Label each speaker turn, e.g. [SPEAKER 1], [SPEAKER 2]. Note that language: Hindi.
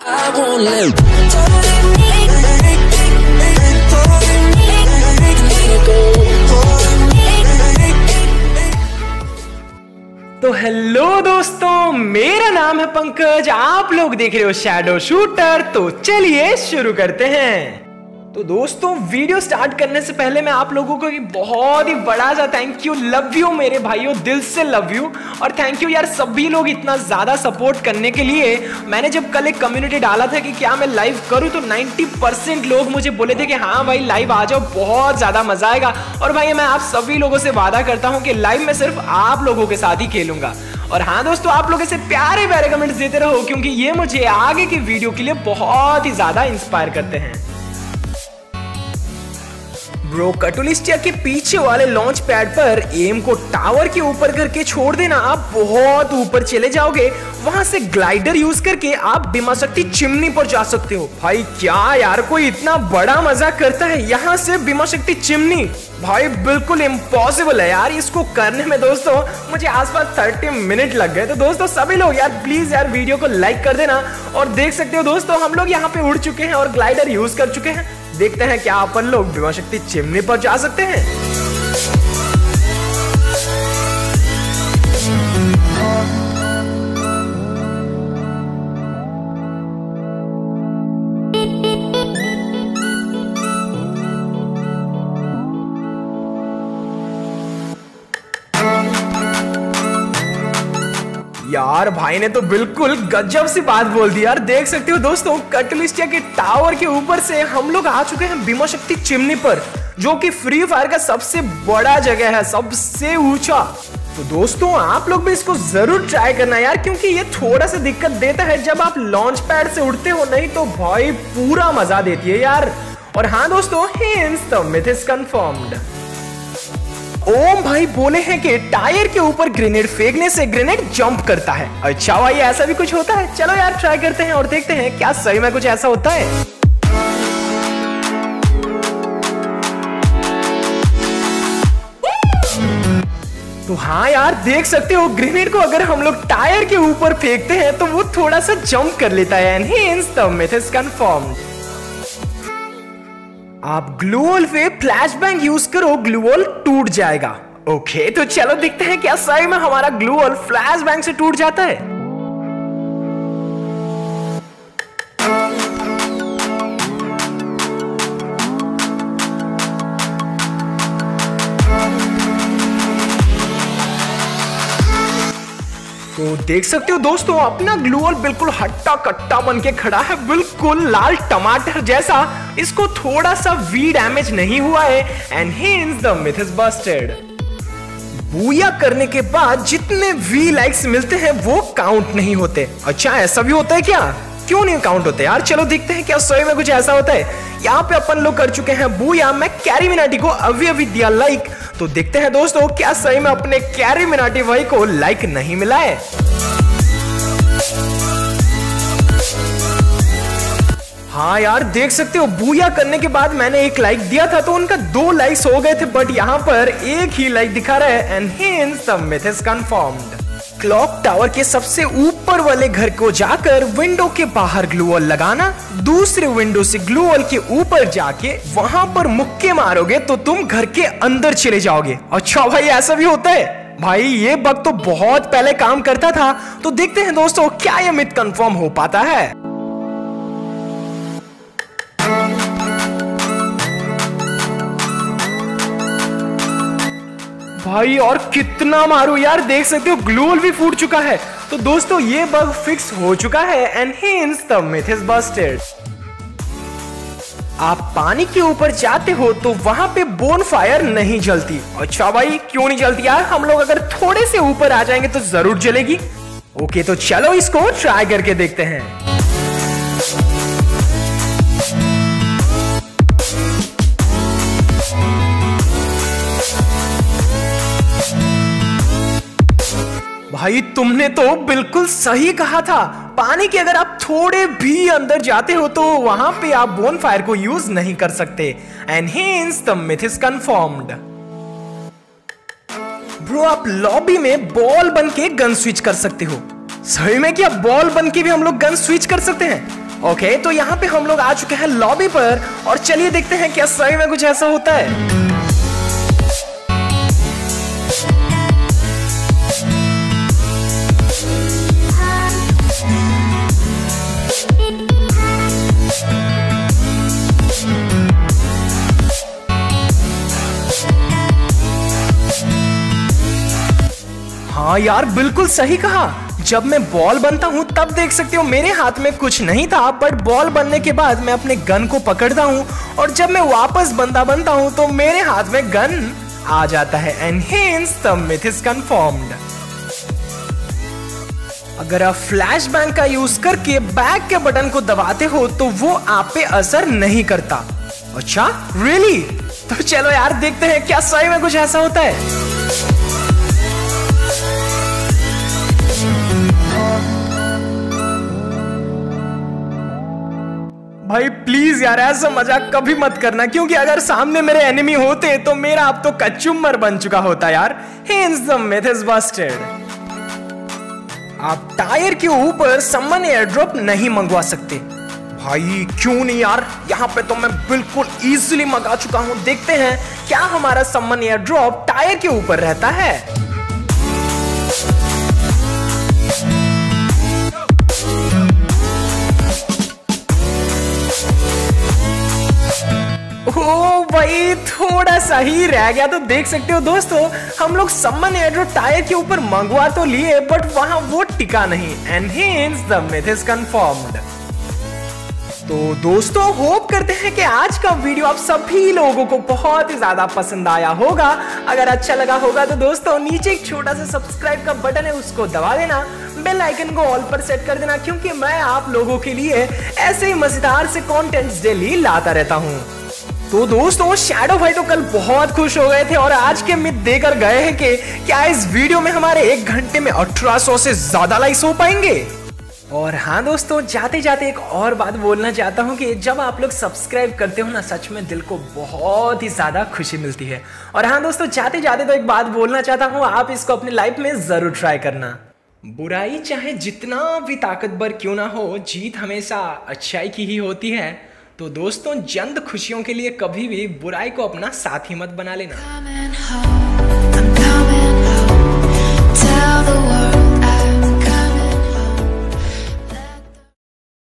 [SPEAKER 1] I won't let
[SPEAKER 2] तो हेलो दोस्तों, मेरा नाम है पंकज, आप लोग देख रहे हो शैडो शूटर। तो चलिए शुरू करते हैं। तो दोस्तों, वीडियो स्टार्ट करने से पहले मैं आप लोगों को बहुत ही बड़ा सा थैंक यू, लव यू मेरे भाइयों, दिल से लव यू। और थैंक यू यार सभी लोग इतना ज्यादा सपोर्ट करने के लिए। मैंने जब कल एक कम्युनिटी डाला था कि क्या मैं लाइव करूं, तो 90% लोग मुझे बोले थे कि हाँ भाई लाइव आ जाओ, बहुत ज्यादा मजा आएगा। और भाई मैं आप सभी लोगों से वादा करता हूं कि लाइव में सिर्फ आप लोगों के साथ ही खेलूंगा। और हाँ दोस्तों, आप लोग ऐसे प्यारे प्यारे कमेंट्स देते रहो, क्योंकि ये मुझे आगे की वीडियो के लिए बहुत ही ज्यादा इंस्पायर करते हैं। ब्रो, कटुलिस्टिया के पीछे वाले लॉन्च पैड पर एम को टावर के ऊपर करके छोड़ देना, आप बहुत ऊपर चले जाओगे। वहां से ग्लाइडर यूज करके आप भीमाशक्ति चिमनी पर जा सकते हो। भाई क्या यार, कोई इतना बड़ा मजाक करता है? यहाँ से भीमाशक्ति चिमनी भाई बिल्कुल इम्पॉसिबल है यार। इसको करने में दोस्तों मुझे आसपास 30 मिनट लग गए। तो दोस्तों सभी लोग यार प्लीज यार वीडियो को लाइक कर देना। और देख सकते हो दोस्तों, हम लोग यहाँ पे उड़ चुके हैं और ग्लाइडर यूज कर चुके हैं। देखते हैं क्या अपन लोग भीमाशक्ति चिमनी पर जा सकते हैं। यार भाई ने तो बिल्कुल गजब सी बात बोल दी यार। देख सकते हो दोस्तों, कटलिस्टिया के टावर के ऊपर से हम लोग आ चुके हैं भीमाशक्ति चिमनी पर, जो कि फ्री फायर का सबसे बड़ा जगह है, सबसे ऊंचा। तो दोस्तों आप लोग भी इसको जरूर ट्राई करना यार, क्योंकि ये थोड़ा सा दिक्कत देता है जब आप लॉन्च पैड से उड़ते हो, नहीं तो भाई पूरा मजा देती है यार। और हाँ दोस्तों, hence the myth is confirmed. Om भाई बोले हैं कि टायर के ऊपर ग्रेनेड फेंकने से ग्रेनेड जंप करता है। अच्छा भाई, ऐसा भी कुछ होता है? चलो यार ट्राई करते हैं और देखते हैं क्या सही में कुछ ऐसा होता है। तो हाँ यार, देख सकते हो ग्रेनेड को अगर हम लोग टायर के ऊपर फेंकते हैं तो वो थोड़ा सा जंप कर लेता है। And hence the myth is confirmed. आप ग्लूवॉल पे फ्लैशबैंग यूज करो, ग्लूवॉल टूट जाएगा। ओके, तो चलो देखते हैं क्या सही में हमारा ग्लूवॉल फ्लैशबैंग से टूट जाता है। तो देख सकते हो दोस्तों, अपना ग्लूवॉल बिल्कुल हट्टा कट्टा बन के खड़ा है, बिल्कुल लाल टमाटर जैसा। इसको थोड़ा सा वी डैमेज नहीं हुआ है। And hence the myth is busted. Booyah करने के बाद जितने वी लाइक्स मिलते हैं वो काउंट नहीं होते। अच्छा, ऐसा भी होता है क्या? क्यों नहीं काउंट होते यार? चलो देखते हैं क्या सही में कुछ ऐसा होता है। यहाँ पे अपन लोग कर चुके हैं बूया। मैं कैरी मिनाटी को अभी अभी दिया लाइक, तो देखते हैं दोस्तों क्या सही में अपने कैरी मिनाटी भाई को लाइक नहीं मिला है। हाँ यार, देख सकते हो बूया करने के बाद मैंने एक लाइक दिया था तो उनका 2 लाइक्स हो गए थे, बट यहाँ पर एक ही लाइक दिखा रहा है। And hence the myth is confirmed. Clock tower के सबसे ऊपर वाले घर को जाकर विंडो के बाहर ग्लूवॉल लगाना, दूसरे विंडो से ग्लूवॉल के ऊपर जाके वहां पर मुक्के मारोगे तो तुम घर के अंदर चले जाओगे। अच्छा भाई, ऐसा भी होता है? भाई ये बग तो बहुत पहले काम करता था। तो देखते हैं दोस्तों क्या ये मिथ कंफर्म हो पाता है। भाई और कितना मारू यार, देख सकते हो ग्लूवॉल भी फूट चुका है। तो दोस्तों ये बग फिक्स हो चुका है। And hence the myth is busted. आप पानी के ऊपर जाते हो तो वहां पे बोनफायर नहीं जलती। अच्छा भाई, क्यों नहीं जलती यार? हम लोग अगर थोड़े से ऊपर आ जाएंगे तो जरूर जलेगी। ओके, तो चलो इसको ट्राई करके देखते हैं। भाई तुमने तो बिल्कुल सही कहा था। पानी के अगर आप थोड़े भी अंदर जाते हो तो वहां पे आप बोनफायर को यूज नहीं कर सकते। And hence the myth is confirmed. Bro, आप लॉबी में बॉल बन के गन स्विच कर सकते हो। सही में क्या बॉल बन के भी हम लोग गन स्विच कर सकते हैं? ओके, तो यहाँ पे हम लोग आ चुके हैं लॉबी पर और चलिए देखते हैं क्या सही में कुछ ऐसा होता है। हाँ यार, बिल्कुल सही कहा। जब मैं बॉल बनता हूँ तब देख सकते हो मेरे हाथ में कुछ नहीं था, बट बॉल बनने के बाद मैं अपने गन को पकड़ता हूँ और जब मैं वापस बंदा बनता हूँ तो मेरे हाथ में गन आ जाता है। And hence the myth is confirmed. अगर आप फ्लैश बैंग का यूज करके बैक के बटन को दबाते हो तो वो आप पे असर नहीं करता। अच्छा, रियली? तो चलो यार देखते हैं क्या सही में कुछ ऐसा होता है। भाई प्लीज यार ऐसा मजाक कभी मत करना, क्योंकि अगर सामने मेरे एनिमी होते तो मेरा अब तो कचुम्बर बन चुका होता यार। Hence the myth is busted। आप टायर के ऊपर सम्मन एयर ड्रॉप नहीं मंगवा सकते। भाई क्यों नहीं यार, यहाँ पे तो मैं बिल्कुल इजीली मंगा चुका हूँ। देखते हैं क्या हमारा सम्मन एयर ड्रॉप टायर के ऊपर रहता है। ओ भाई, थोड़ा सा ही रह गया। तो देख सकते हो दोस्तों, हम लोग सम्मन एयर ड्रॉप टायर के ऊपर मंगवा तो लिए, बट वहां वो टिका नहीं। And hence the myth is confirmed. तो दोस्तों, होप करते हैं कि आज का वीडियो आप सभी लोगों को बहुत ही ज्यादा पसंद आया होगा। अगर अच्छा लगा होगा तो दोस्तों नीचे एक छोटा सा सब्सक्राइब का बटन है, उसको दबा देना, बेल आइकन को ऑल पर सेट कर देना, क्योंकि मैं आप लोगों के लिए ऐसे ही मजेदार से कंटेंट्स डेली लाता रहता हूँ। तो दोस्तों, शैडो भाई तो कल बहुत खुश हो गए थे और आज के मिथ देकर गए हैं कि क्या इस वीडियो में हमारे 1 घंटे में 1800 से ज्यादा लाइक्स हो पाएंगे। और हाँ दोस्तों, जाते जाते एक और बात बोलना चाहता हूँ कि जब आप लोग सब्सक्राइब करते हो ना, सच में दिल को बहुत ही ज्यादा खुशी मिलती है। और हाँ दोस्तों, जाते जाते तो एक बात बोलना चाहता हूँ, आप इसको अपनी लाइफ में जरूर ट्राई करना। बुराई चाहे जितना भी ताकतवर क्यों ना हो, जीत हमेशा अच्छाई की ही होती है। तो दोस्तों, चंद खुशियों के लिए कभी भी बुराई को अपना साथी मत बना लेना।